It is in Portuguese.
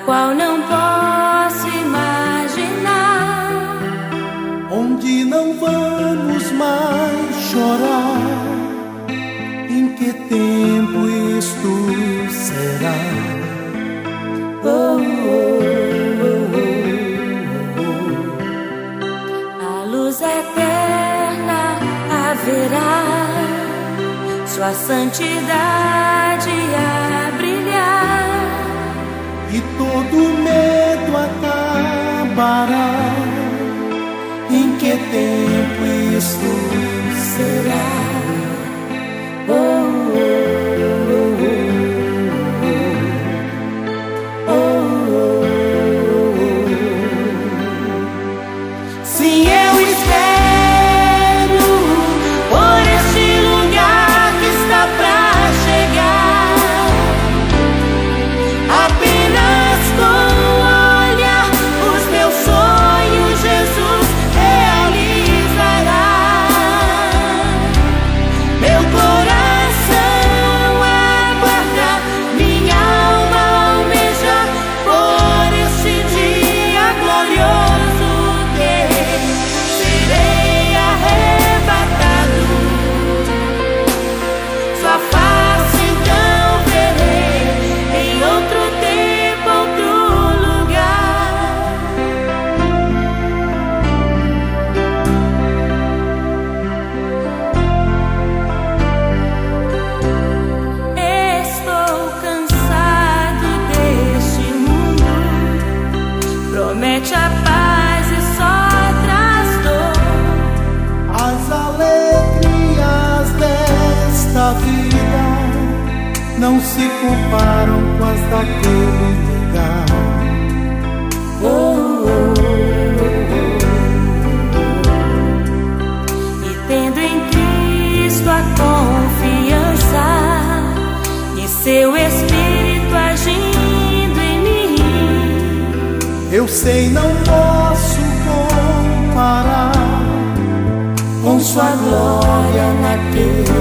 qual não posso imaginar, onde não vamos mais chorar. Em que tempo isto será? oh, oh, oh. A luz eterna haverá, sua santidade a brilhar, e todo medo acabará. Em que tempo isto será? oh, oh, oh, oh, oh, oh. Sim, eu espero por este lugar que está pra chegar. Apenas com o olhar os meus sonhos Jesus realizará. Meu coração aguarda, minha alma almeja por este dia glorioso que serei arrebatado. Sua face então verei em outro tempo, outro lugar. Estou cansado deste mundo, promete a paz e só traz dor. as alegrias desta vida não se comparam com as daquele lugar. oh, oh, oh. E tendo em Cristo a confiança e seu Espírito agindo em mim, Eu sei, não posso comparar com sua glória naquele